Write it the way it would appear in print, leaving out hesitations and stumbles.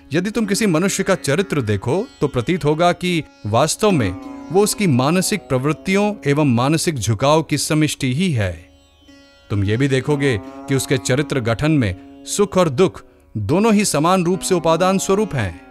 यदि तुम किसी मनुष्य का चरित्र देखो तो प्रतीत होगा कि वास्तव में वो उसकी मानसिक प्रवृत्तियों एवं मानसिक झुकाव की समष्टि ही है। तुम ये भी देखोगे कि उसके चरित्र गठन में सुख और दुख दोनों ही समान रूप से उपादान स्वरूप हैं।